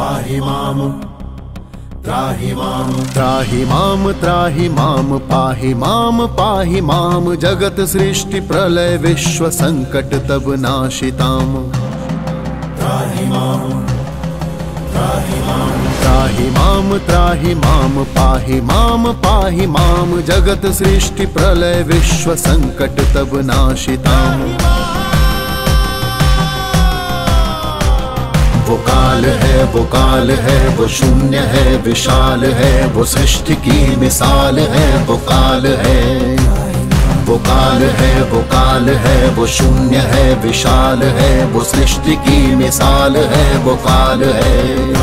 पाहि माम त्राहि माम त्राहि माम त्राहि माम पाहि माम जगत सृष्टि प्रलय विश्व संकट तब नाशिताम। त्राहि माम त्राहि माम त्राहि माम पाहि माम जगत सृष्टि प्रलय विश्व संकट तब नाशिताम। वो काल है वो शून्य है विशाल है, वो सृष्टि की मिसाल है। वो काल है वो काल है वो काल है, वो शून्य है विशाल है, वो सृष्टि की मिसाल है। वो काल है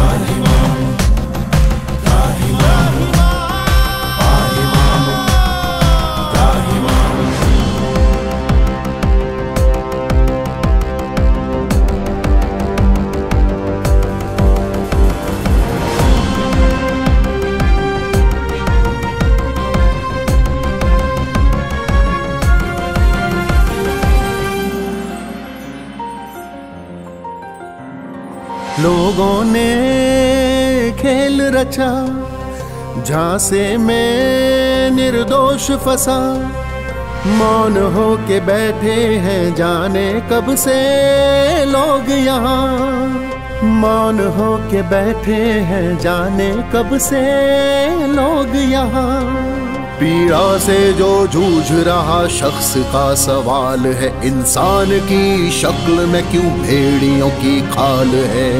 लोगों ने खेल रचा, झांसे में निर्दोष फंसा। मौन हो के बैठे हैं जाने कब से लोग यहाँ। मौन हो के बैठे हैं जाने कब से लोग यहाँ। पीड़ा से जो जूझ रहा शख्स का सवाल है, इंसान की शक्ल में क्यों भेड़ियों की खाल है।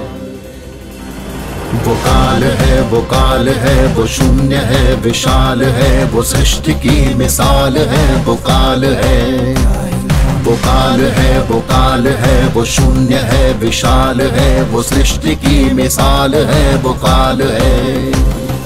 वो काल है वो शून्य है विशाल है, वो सृष्टि की मिसाल है। वो काल है वो काल है वो शून्य है विशाल है, वो सृष्टि की मिसाल है। वो काल है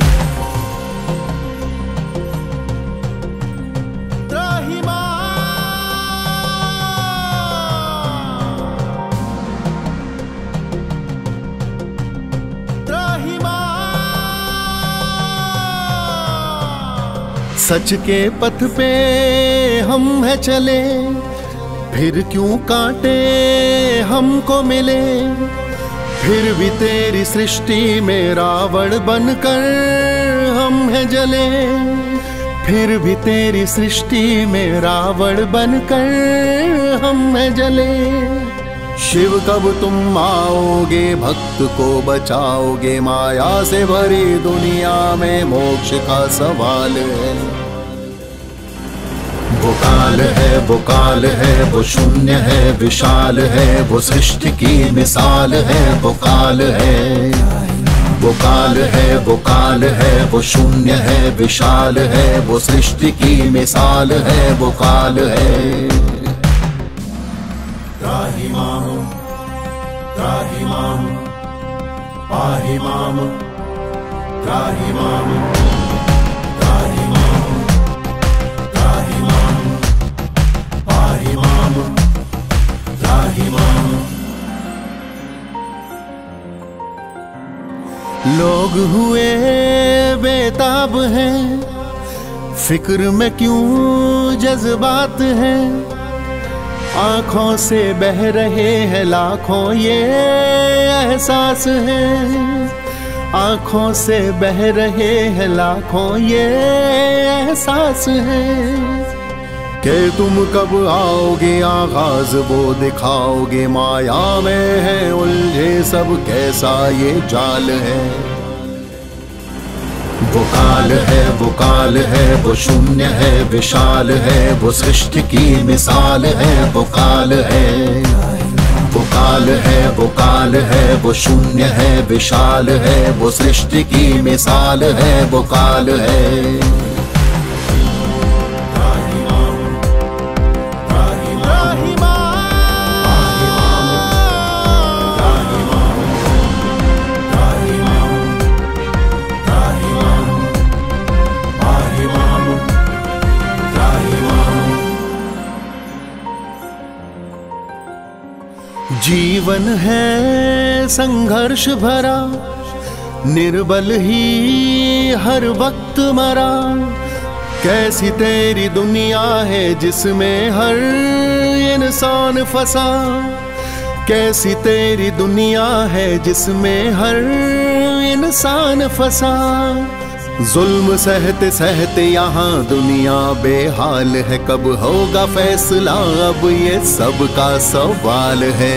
सच के पथ पे हम है चले, फिर क्यों कांटे हमको मिले। फिर भी तेरी सृष्टि में रावण बनकर हम है जले। फिर भी तेरी सृष्टि में रावण बनकर हम है जले। शिव कब तुम आओगे भक्त को बचाओगे, माया से भरी दुनिया में मोक्ष का सवाल है। वो काल है वो शून्य है विशाल है, वो सृष्टि की मिसाल है। वो काल है वो काल है वो शून्य है विशाल है, वो सृष्टि की मिसाल है। वो काल है त्राहि माम त्राहि माम पाहि माम त्राहि माम त्राहि माम त्राहि माम पाहि माम त्राहि माम। लोग हुए बेताब हैं, फिक्र में क्यों जज्बात हैं। आँखों से बह रहे हैं लाखों ये एहसास है। आँखों से बह रहे हैं लाखों ये एहसास है। कि तुम कब आओगे आगाज वो दिखाओगे, माया में है उलझे सब कैसा ये जाल है। वो काल है वो शून्य है विशाल है, वो सृष्टि की मिसाल है। वो काल है वो काल है वो शून्य है विशाल है, वो सृष्टि की मिसाल है। वो काल है जीवन है संघर्ष भरा, निर्बल ही हर वक्त मरा। कैसी तेरी दुनिया है जिसमें हर इंसान फंसा। कैसी तेरी दुनिया है जिसमें हर इंसान फंसा। जुल्म सहते सहते यहाँ दुनिया बेहाल है, कब होगा फैसला अब ये सब का सवाल है।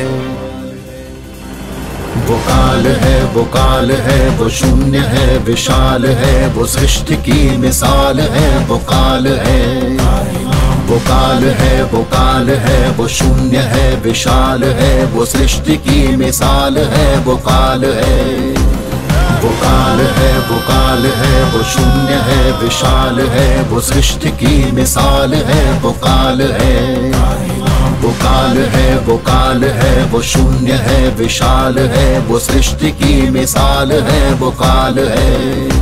वो काल है, वो काल है, वो शून्य है, विशाल है, वो सृष्टि की मिसाल है। वो काल है, वो काल है, वो काल है, वो शून्य है, विशाल है, वो सृष्टि की मिसाल है। वो काल है, वो काल है, वो काल है, वो शून्य है, विशाल है, वो सृष्टि की मिसाल है। वो काल है, वो काल है, वो काल है, वो शून्य है, विशाल है, वो सृष्टि की मिसाल है। वो काल है।